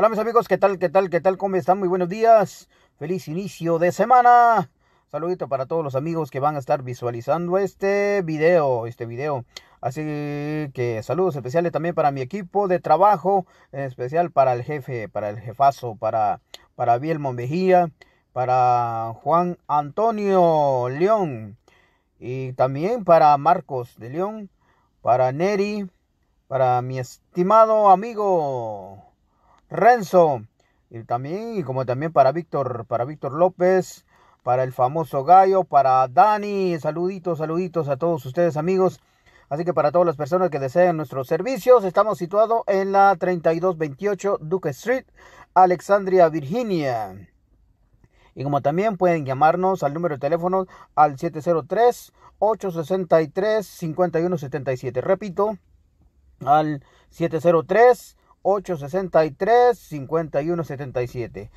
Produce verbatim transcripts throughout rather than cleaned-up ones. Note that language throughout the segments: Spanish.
Hola mis amigos, ¿qué tal? ¿Qué tal? ¿Qué tal? ¿Cómo están? Muy buenos días. Feliz inicio de semana. Saludito para todos los amigos que van a estar visualizando este video, este video. Así que saludos especiales también para mi equipo de trabajo, en especial para el jefe, para el jefazo, para, para Bielmo Mejía, para Juan Antonio León y también para Marcos de León, para Neri, para mi estimado amigo Renzo, y también, y como también para Víctor, para Víctor López, para el famoso Gallo, para Dani, saluditos, saluditos a todos ustedes amigos. Así que para todas las personas que deseen nuestros servicios, estamos situados en la treinta y dos veintiocho Duke Street, Alexandria, Virginia. Y como también pueden llamarnos al número de teléfono al siete cero tres, ocho seis tres, cinco uno siete siete. Repito, al siete cero tres, ocho seis tres, cinco uno siete siete.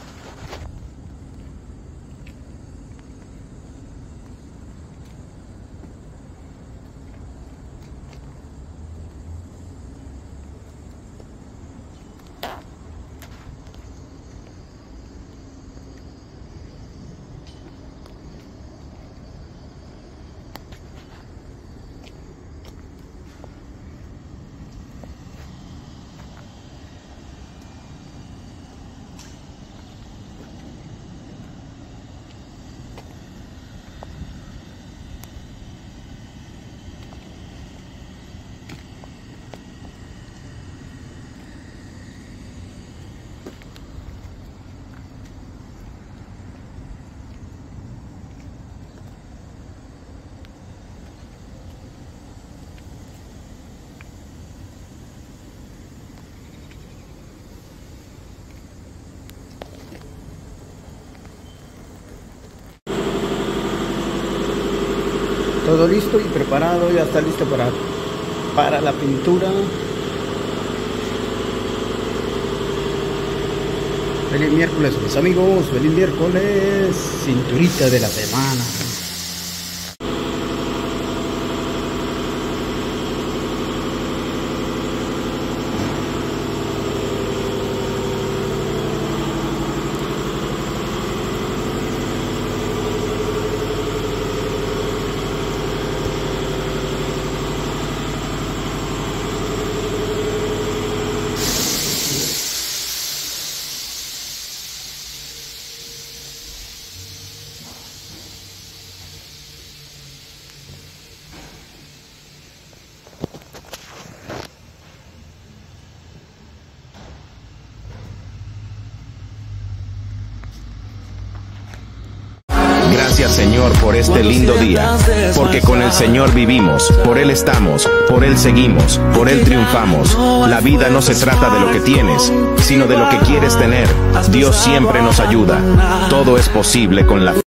Todo listo y preparado, ya está listo para, para la pintura. Feliz miércoles, mis amigos, feliz miércoles, cinturita de la semana. Gracias Señor por este lindo día, porque con el Señor vivimos, por Él estamos, por Él seguimos, por Él triunfamos. La vida no se trata de lo que tienes, sino de lo que quieres tener. Dios siempre nos ayuda. Todo es posible con la fe.